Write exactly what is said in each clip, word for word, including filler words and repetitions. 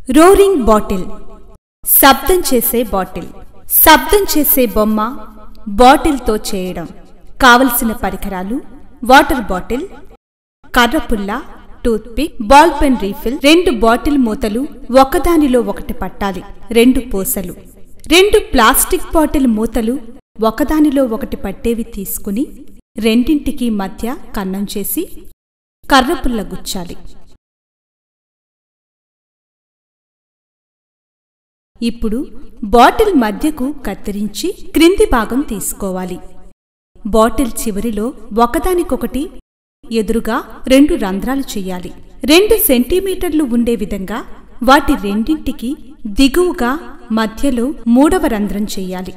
Roaring bottle, శబ్దం చేసే bottle. శబ్దం చేసే బొమ్మ బాటిల్తో చేయడం. కావలసిన పరికరాలు: వాటర్ బాటిల్, కర్రపుల్ల, టూత్పిక్, బాల్ పెన్ రీఫిల్, రెండు బాటిల్ మూతలు ఒకదానిలో ఒకటి పట్టాలి, రెండు పూసలు, రెండు ప్లాస్టిక్ బాటిల్ మూతలు ఒకదానిలో ఒకటి పట్టేవి తీసుకుని రెండింటికి మధ్య కన్నం చేసి కర్రపుల్ల గుచ్చాలి. ఇప్పుడు బాటిల్ మధ్యకు కత్తిరించి క్రింది భాగం తీసుకోవాలి. బాటిల్ చివరిలో ఒకదానికొకటి ఎదురుగా రెండు రంధ్రాలు చెయ్యాలి. రెండు సెంటీమీటర్లు ఉండే విధంగా వాటి రెండింటికి దిగువగా మధ్యలో మూడవ రంధ్రం చెయ్యాలి.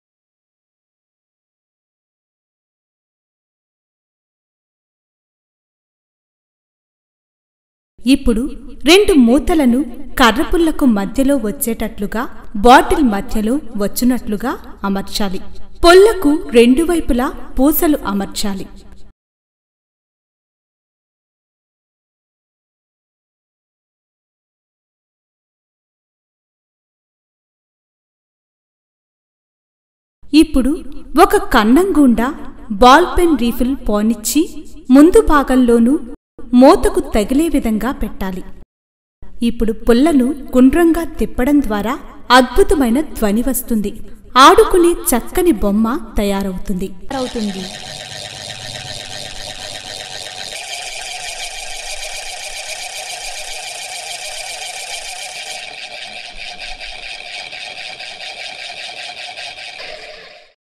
ఇప్పుడు రెండు మూతలను కర్రపుల్లకు మధ్యలో వచ్చేటట్లుగా బాటిల్ మధ్యలో వచ్చునట్లుగా అమర్చాలి. పొల్లకు రెండు వైపులా పూసలు అమర్చాలి. ఇప్పుడు ఒక కన్నం గుండా బాల్ పెన్ రీఫిల్ పోనిచ్చి ముందు భాగంలోనూ మూతకు తగిలే విధంగా పెట్టాలి. ఇప్పుడు పుల్లను గుండ్రంగా తిప్పడం ద్వారా అద్భుతమైన ధ్వని వస్తుంది. ఆడుకునే చక్కని బొమ్మ తయారవుతుంది.